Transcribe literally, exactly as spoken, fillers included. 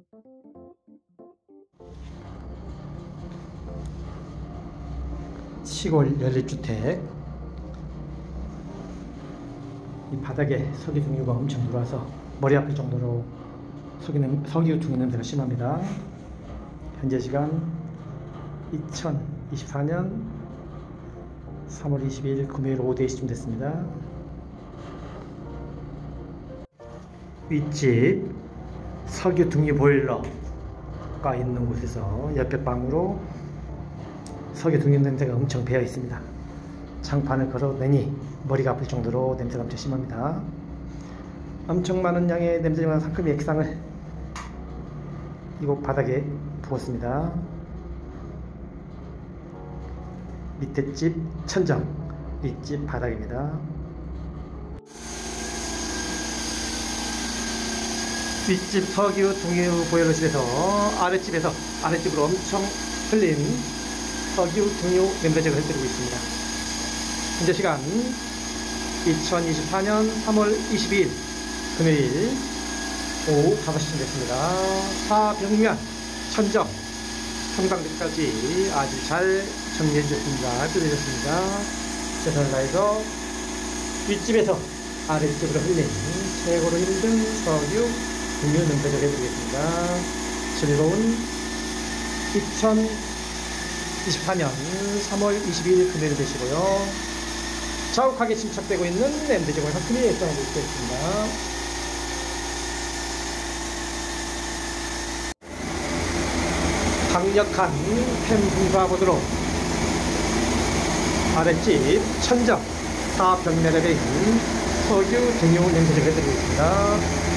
시골 연립주택, 이 바닥에 석유 등유가 엄청 들어와서 머리 아플 정도로 석유, 냄, 석유 등유 냄새가 심합니다. 현재 시간 이천이십사 년 삼월 이십일 금요일 오후 네 시쯤 됐습니다. 윗집 석유 등유 보일러가 있는 곳에서 옆에 방으로 석유 등유 냄새가 엄청 배어 있습니다. 장판을 걸어내니 머리가 아플 정도로 냄새가 엄청 심합니다. 엄청 많은 양의 냄새와 상큼이 액상을 이곳 바닥에 부었습니다. 밑에 집 천정, 윗집 바닥입니다. 윗집 석유 등유 보일러실에서 아랫집에서 아랫집으로 엄청 흘린 석유 등유 냄새 제거를 해드리고 있습니다. 현재 시간 이천이십사 년 삼월 이십이일 금요일 오후 다섯 시쯤 됐습니다. 사벽면 천정 성당까지 아주 잘 정리해 주셨습니다. 뜯어주셨습니다. 최선을 다해서 윗집에서 아랫집으로 흘린 최고로 힘든 석유 등유 냄새 제거를 해드리겠습니다. 즐거운 이천이십사 년 삼월 이십이일 금요일 되시고요. 자욱하게 침착되고 있는 냄새 제거를 상큼히 액상하고 있겠습니다. 강력한 팬 분사 모드로 아랫집 천정 사벽면에 있는 석유 등유 냄새 제거를 해드리고 있습니다.